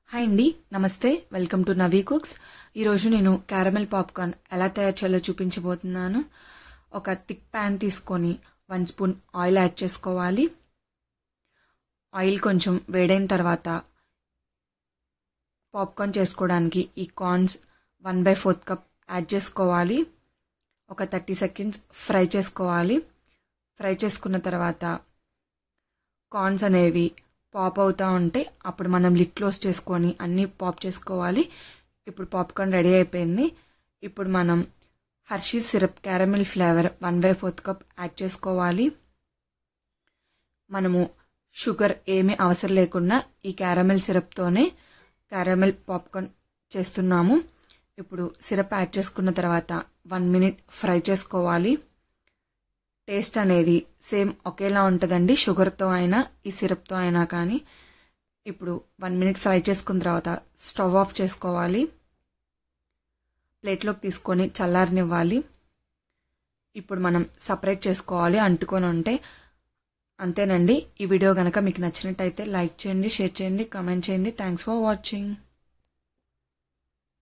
Hi అండి, namaste. Welcome to Navi Cooks. ఈరోజు నేను క్యారమెల్ పాప్కార్న్ ఎలా తయారు చేయాలో చూపించబోతున్నాను. ఒక థిక్ ప్యాన్ తీసుకొని 1 స్పూన్ ఆయిల్ యాడ్ చేసుకోవాలి. ఆయిల్ కొంచెం వేడైన తర్వాత పాప్కార్న్ చేసుకోవడానికి ఈ కార్న్స్ 1/4 కప్ యాడ్ చేసుకోవాలి. ఒక 30 సెకండ్స్ ఫ్రై చేసుకోవాలి. ఫ్రై చేసుకున్న తర్వాత కార్న్స్ అనేవి పాప్ అవుతూ ఉంటే అప్పుడు మనం లిడ్ క్లోజ్ చేసుకొని అన్నీ పాప్ చేసుకోవాలి. ఇప్పుడు పాప్కార్న్ రెడీ అయిపోయింది. ఇప్పుడు మనం Hershey syrup caramel flavour 1/4 cup add చేసుకోవాలి. మనము షుగర్ ఏమీ అవసరం లేకుండా ఈ క్యారమెల్ సిరప్తోనే క్యారమెల్ పాప్కార్న్ చేస్తున్నాము. ఇప్పుడు సిరప్ యాడ్ చేసుకున్న తర్వాత 1 మినిట్ ఫ్రై చేసుకోవాలి. టేస్ట్ అనేది సేమ్ ఒకేలా ఉంటుందండి, షుగర్తో అయినా ఈ సిరప్తో అయినా కానీ. ఇప్పుడు 1 మినిట్ ఫ్రై చేసుకున్న తర్వాత స్టవ్ ఆఫ్ చేసుకోవాలి. ప్లేట్లోకి తీసుకొని చల్లారనివ్వాలి. ఇప్పుడు మనం సపరేట్ చేసుకోవాలి, అంటుకొని ఉంటే. అంతేనండి. ఈ వీడియో కనుక మీకు నచ్చినట్టయితే లైక్ చేయండి, షేర్ చేయండి, కామెంట్ చేయండి. Thanks for watching.